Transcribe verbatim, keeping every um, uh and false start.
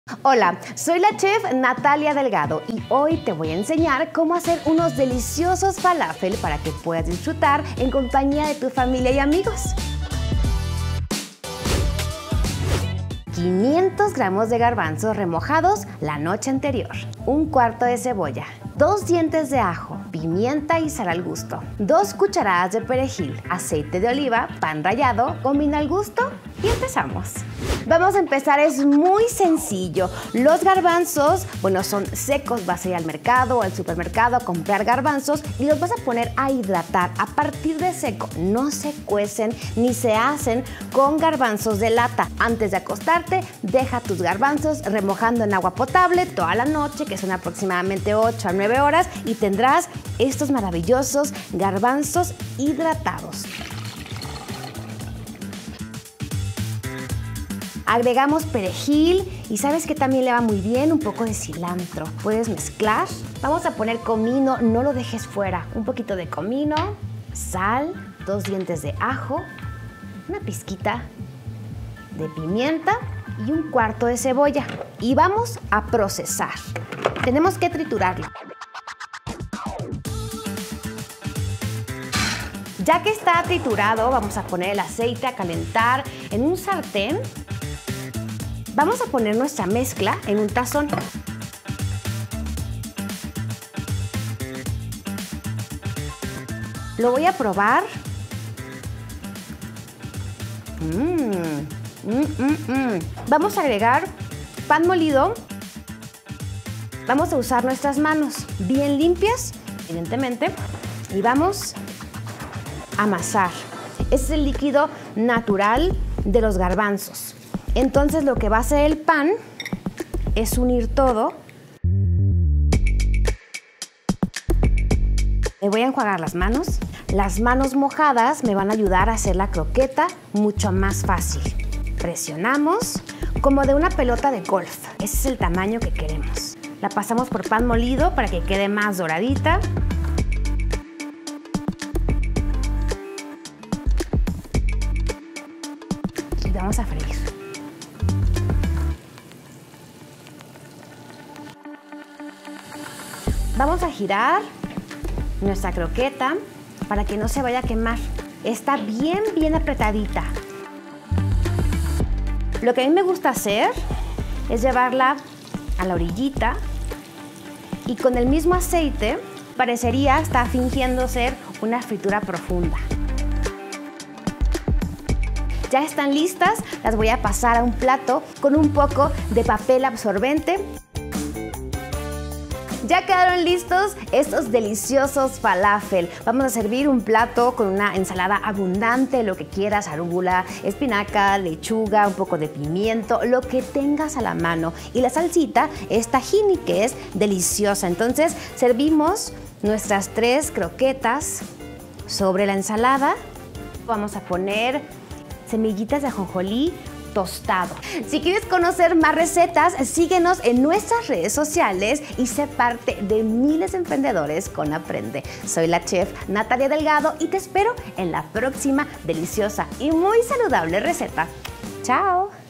Hola, soy la chef Natalia Delgado y hoy te voy a enseñar cómo hacer unos deliciosos falafel para que puedas disfrutar en compañía de tu familia y amigos. quinientos gramos de garbanzos remojados la noche anterior, un cuarto de cebolla, dos dientes de ajo, pimienta y sal al gusto, dos cucharadas de perejil, aceite de oliva, pan rallado, comino al gusto y empezamos. Vamos a empezar, es muy sencillo. Los garbanzos, bueno, son secos, vas a ir al mercado o al supermercado a comprar garbanzos y los vas a poner a hidratar a partir de seco. No se cuecen ni se hacen con garbanzos de lata. Antes de acostarte, deja tus garbanzos remojando en agua potable toda la noche, que son aproximadamente ocho a nueve horas, y tendrás estos maravillosos garbanzos hidratados. Agregamos perejil y sabes que también le va muy bien un poco de cilantro. Puedes mezclar. Vamos a poner comino, no lo dejes fuera. Un poquito de comino, sal, dos dientes de ajo, una pizquita de pimienta y un cuarto de cebolla. Y vamos a procesar. Tenemos que triturarlo. Ya que está triturado, vamos a poner el aceite a calentar en un sartén. Vamos a poner nuestra mezcla en un tazón. Lo voy a probar. Mm, mm, mm, mm. Vamos a agregar pan molido. Vamos a usar nuestras manos bien limpias, evidentemente, y vamos a amasar. Este es el líquido natural de los garbanzos. Entonces lo que va a hacer el pan es unir todo. Me voy a enjuagar las manos. Las manos mojadas me van a ayudar a hacer la croqueta mucho más fácil. Presionamos como de una pelota de golf. Ese es el tamaño que queremos. La pasamos por pan molido para que quede más doradita. Y vamos a freír. Vamos a girar nuestra croqueta para que no se vaya a quemar. Está bien, bien apretadita. Lo que a mí me gusta hacer es llevarla a la orillita y con el mismo aceite parecería estar fingiendo ser una fritura profunda. Ya están listas, las voy a pasar a un plato con un poco de papel absorbente. Ya quedaron listos estos deliciosos falafel. Vamos a servir un plato con una ensalada abundante, lo que quieras, arúgula, espinaca, lechuga, un poco de pimiento, lo que tengas a la mano. Y la salsita es tahini, que es deliciosa. Entonces servimos nuestras tres croquetas sobre la ensalada. Vamos a poner semillitas de ajonjolí tostado. Si quieres conocer más recetas, síguenos en nuestras redes sociales y sé parte de miles de emprendedores con Aprende. Soy la chef Natalia Delgado y te espero en la próxima deliciosa y muy saludable receta. ¡Chao!